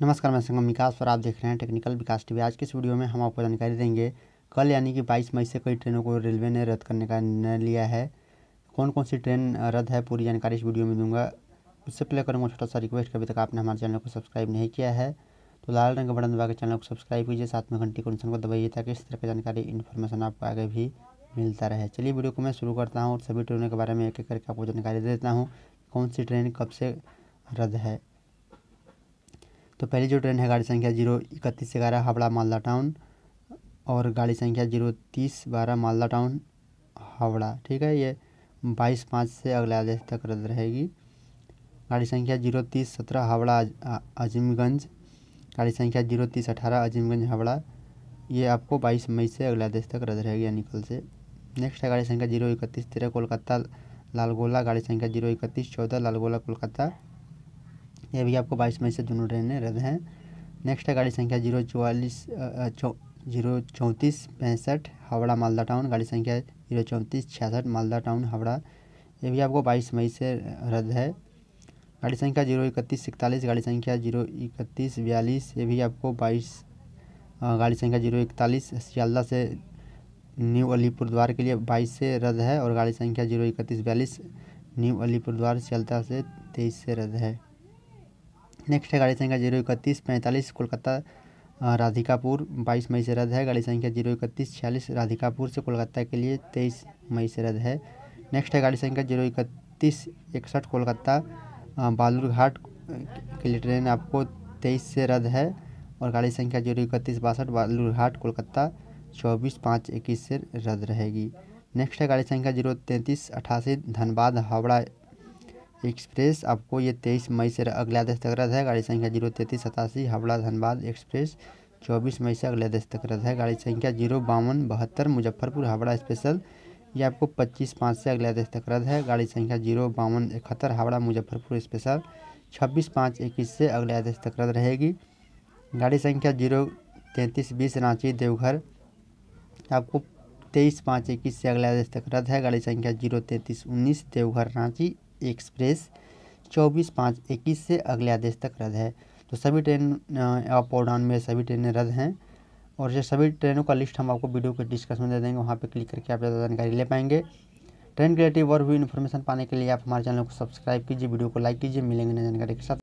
नमस्कार, मैं संगम विकास और आप देख रहे हैं टेक्निकल विकास टीवी। आज की इस वीडियो में हम आपको जानकारी देंगे कल यानी कि 22 मई से कई ट्रेनों को रेलवे ने रद्द करने का निर्णय लिया है। कौन कौन सी ट्रेन रद्द है, पूरी जानकारी इस वीडियो में दूंगा। उससे पहले करूँगा छोटा सा रिक्वेस्ट, अभी तक आपने हमारे चैनल को सब्सक्राइब नहीं किया है तो लाल रंग का बटन दबा के चैनल को सब्सक्राइब कीजिए, साथ में घंटी के निशान को दबाइए ताकि इस तरह की जानकारी इन्फॉर्मेशन आपको आगे भी मिलता रहे। चलिए वीडियो को मैं शुरू करता हूँ और सभी ट्रेनों के बारे में एक एक करके आपको जानकारी दे देता हूँ कौन सी ट्रेन कब से रद्द है। तो पहली जो ट्रेन है गाड़ी संख्या 03111 हावड़ा मालदा टाउन और गाड़ी संख्या 03012 मालदा टाउन हावड़ा, ठीक है। ये 22/5 से अगले आदेश तक रद्द रहेगी। गाड़ी संख्या 03017 हावड़ा अजीमगंज, गाड़ी संख्या 03018 अजीमगंज हावड़ा, ये आपको 22 मई से अगले आदेश तक रद्द रहेगी यानी कल से। नेक्स्ट है गाड़ी संख्या 03113 कोलकाता लालगोला, गाड़ी संख्या 03114 लालगोला कोलकाता, ये भी आपको 22 मई से दोनों ट्रेनें रद्द हैं। नेक्स्ट है गाड़ी संख्या 03465 हावड़ा मालदा टाउन, गाड़ी संख्या 03466 मालदा टाउन हावड़ा, ये भी आपको 22 मई से रद्द है। गाड़ी संख्या 03141 गाड़ी संख्या 03142, ये भी आपको गाड़ी संख्या 041 सियालदा से न्यू अलीपुरद्वार के लिए 22 से रद्द है और गाड़ी संख्या 03142 न्यू अलीपुरद्वार सियालदा से 23 से रद्द है। नेक्स्ट है गाड़ी संख्या 03145 कोलकाता राधिकापुर, 22 मई से रद्द है। गाड़ी संख्या 03146 राधिकापुर से कोलकाता के लिए 23 मई से रद्द है। नेक्स्ट है गाड़ी संख्या 03161 कोलकाता बालूरघाट के लिए ट्रेन आपको 23 से रद्द है और गाड़ी संख्या 03162 बालूरघाट कोलकाता 24/5/21 से रद्द रहेगी। नेक्स्ट है गाड़ी संख्या 03388 धनबाद हावड़ा एक्सप्रेस, आपको ये 23 मई से अगले आदेश तक रद्द है। गाड़ी संख्या 03387 हावड़ा धनबाद एक्सप्रेस 24 मई से अगले आदेश तक रद्द है। गाड़ी संख्या 05272 मुजफ्फरपुर हावड़ा स्पेशल, ये आपको 25/5 से अगले आदेश तक रद्द है। गाड़ी संख्या 05271 हावड़ा मुजफ्फरपुर स्पेशल 26/5/21 से अगले आदेश तक रद्द रहेगी। गाड़ी संख्या 03320 रांची देवघर, आपको 23/5/21 से अगले आदेश तक रद्द है। गाड़ी संख्या 03319 देवघर रांची एक्सप्रेस 24/5/21 से अगले आदेश तक रद्द है। तो सभी ट्रेन अप और डाउन में सभी ट्रेनें रद्द हैं और ये सभी ट्रेनों का लिस्ट हम आपको वीडियो के डिस्क्रिप्शन में दे देंगे, वहाँ पे क्लिक करके आप ज़्यादा जानकारी ले पाएंगे। ट्रेन रिलेटेड और भी इन्फॉर्मेशन पाने के लिए आप हमारे चैनल को सब्सक्राइब कीजिए, वीडियो को लाइक कीजिए। मिलेंगे नई जानकारी के साथ।